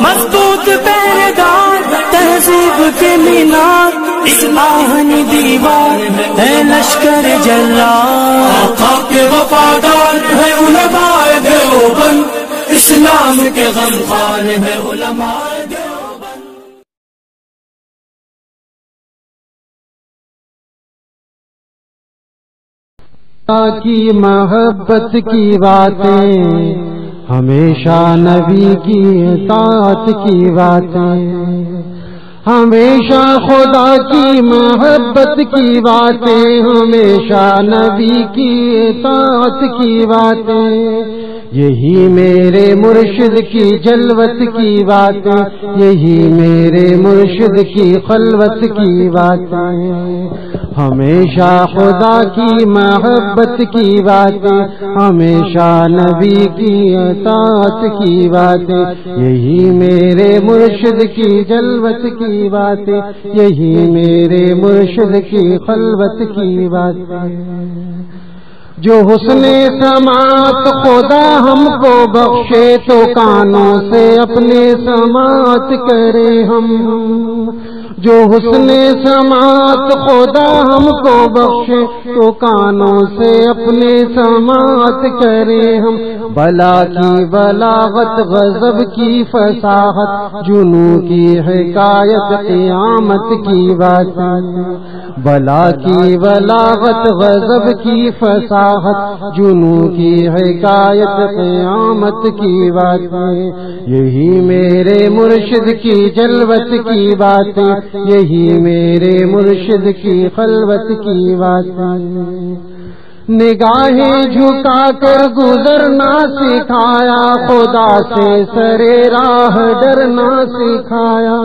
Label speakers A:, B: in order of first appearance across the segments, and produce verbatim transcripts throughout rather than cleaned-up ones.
A: مضبوط پہرےدار تہذیب کے مینار، اس آہنی دیوار ہے لشکر جلال، آقا کے وفادار ہے علماء دیوبند، اسلام کے غمخوار ہے علماء دیوبند۔
B: کی محبت کی باتیں، ہمیشہ نبی کی اطاعت کی باتیں، ہمیشہ خدا کی محبت کی باتیں، ہمیشہ نبی کی اطاعت کی باتیں، یہی میرے مرشد کی جلوت کی باتیں، یہی میرے مرشد کی خلوت کی باتیں، ہمیشہ خدا کی محبت کی باتیں، ہمیشہ نبی کی اطاعت کی باتیں، یہی میرے مرشد کی جلوت کی باتیں، یہی میرے مرشد کی خلوت کی باتیں۔ جو حسن سماعت خدا ہم کو بخشے تو کانوں سے اپنے سماعت کرے ہم، جو حسن سماعت خدا ہم کو بخشے تو کانوں سے اپنے سماعت کرے ہم، بلا کی بلاغت غضب کی فصاحت جنوں کی حکایت قیامت کی باتیں، بلا کی بلاغت غضب کی فصاحت جنوں کی حکایت قیامت کی باتیں، یہی میرے مرشد کی جلوت کی باتیں، یہی میرے مرشد کی خلوت کی باتیں۔ نگاہیں جھکا کر گزرنا سکھایا، خدا سے سرے راہ ڈرنا سکھایا،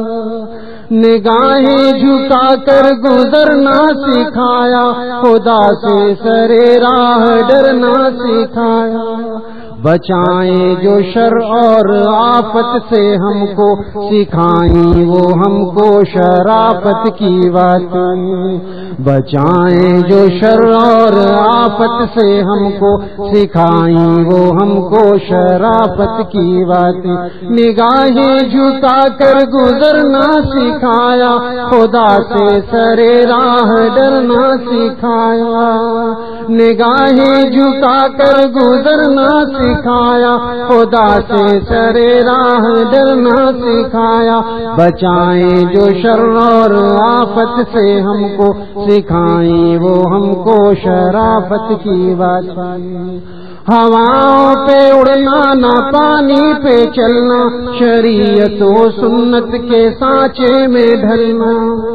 B: نگاہیں جھکا کر گزرنا سکھایا، خدا سے سرے راہ ڈرنا سکھایا، بچائیں جو شر اور آفت سے ہم کو، سکھائیں وہ ہم کو شرافت کی باتیں، بچائیں جو شر اور آفت سے ہم کو، سکھائیں وہ ہم کو شرافت کی باتیں، نگاہیں جھکا کر گزرنا سکھایا، خدا سے سرے راہ ڈرنا سکھایا، نگاہیں جھکا کر گزرنا سکھایا، خدا سے سرے راہ ڈرنا سکھایا، بچائیں جو شر اور آفت سے ہم کو، سکھائیں وہ ہم کو شرافت کی باتیں، ہواؤں پہ اڑنا نہ پانی پہ چلنا، شریعت و سنت کے سانچے میں ڈھلنا،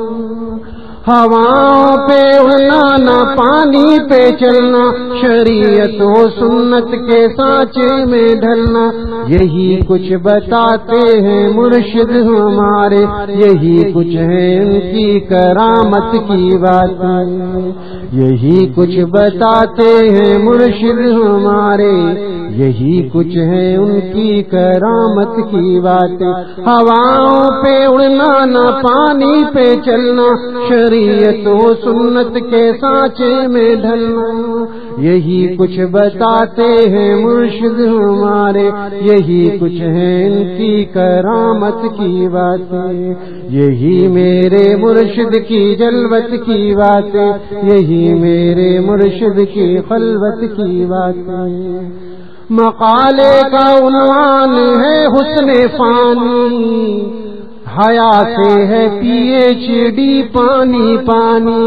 B: ہواؤں پہ اڑنا نہ پانی پہ چلنا، شریعت و سنت کے سانچے میں ڈھلنا، یہی کچھ بتاتے ہیں مرشد ہمارے، یہی کچھ ہے ان کی کرامت کی باتیں، یہی کچھ بتاتے ہیں مرشد ہمارے، یہی کچھ ہے ان کی کرامت کی باتیں، ہواؤں پہ اڑنا نہ پانی پہ چلنا، شریعت و سنت کے سانچے میں ڈھلنا، یہی کچھ بتاتے ہیں مرشد ہمارے، یہی کچھ ہے ان کی کرامت کی باتیں، یہی میرے مرشد کی جلوت کی باتیں، یہی میرے مرشد کی خلوت کی باتیں۔ مقالے کا عنوان ہے حسن فانی، حیا سے ہے پی ایچ ڈی پانی پانی،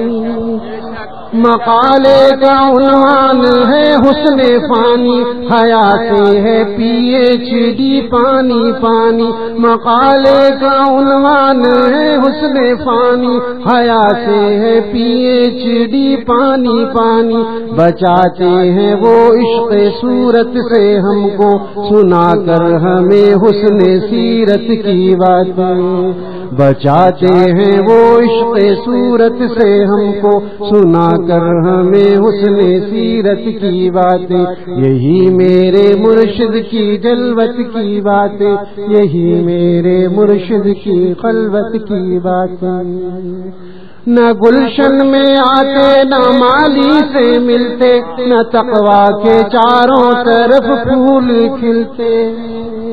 B: مقالے کا عنوان ہے حسن فانی، حیا سے ہے پی ایچ ڈی پانی پانی، مقالے کا عنوان ہے حسن فانی، حیا سے ہے پی ایچ ڈی پانی پانی، بچاتے ہیں وہ عشق صورت سے ہم کو، سنا کر ہمیں حسن سیرت کی باتیں، بچاتے ہیں وہ عشق صورت سے ہم کو، سنا کر ہمیں حسن سیرت کی باتیں، یہی میرے مرشد کی جلوت کی باتیں، یہی میرے مرشد کی خلوت کی باتیں، نہ گلشن میں آتے نہ مالی سے ملتے، نہ تقویٰ کے چاروں طرف پھول کھلتے،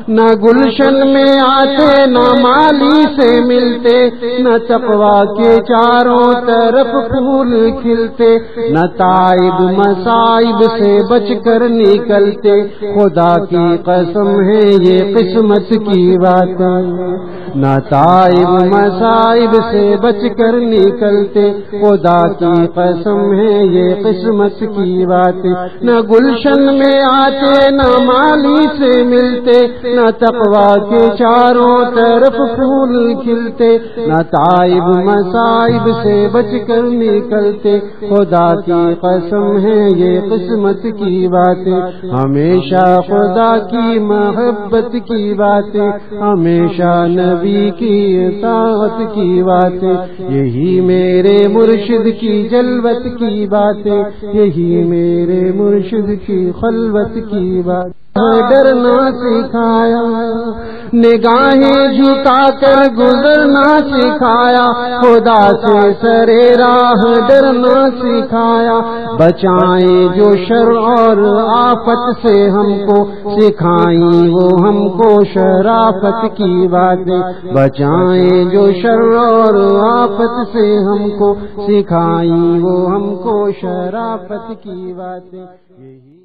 B: نہ گلشن میں آتے نہ مالی سے ملتے، نہ تقویٰ کے چاروں طرف پھول کھلتے، نہ تائب مصائب سے بچ کر نکلتے، خدا کی قسم ہے یہ قسمت کی بات، نہ تائب مصائب سے بچ کر نکلتے، خدا کی قسم ہے یہ قسمت کی بات، نہ گلشن میں آتے نہ مالی سے ملتے، نہ تقویٰ کے چاروں طرف پھول کھلتے، نہ تائب مصائب سے بچ کر نکلتے، خدا کی قسم ہے یہ قسمت کی باتیں، ہمیشہ خدا کی محبت کی باتیں، ہمیشہ نبی کی اطاعت کی باتیں، یہی میرے مرشد کی جلوت کی باتیں، یہی میرے مرشد کی خلوت کی بات، ڈرنا سکھایا، نگاہیں جھکا کر گزرنا سکھایا، خدا سے سرے راہ ڈرنا سکھایا، بچائیں جو شر اور آفت سے ہم کو، سکھائیں وہ ہم کو شرافت کی باتیں، بچائیں جو شر اور آفت سے ہم کو، سکھائیں وہ ہم کو شرافت کی باتیں، یہی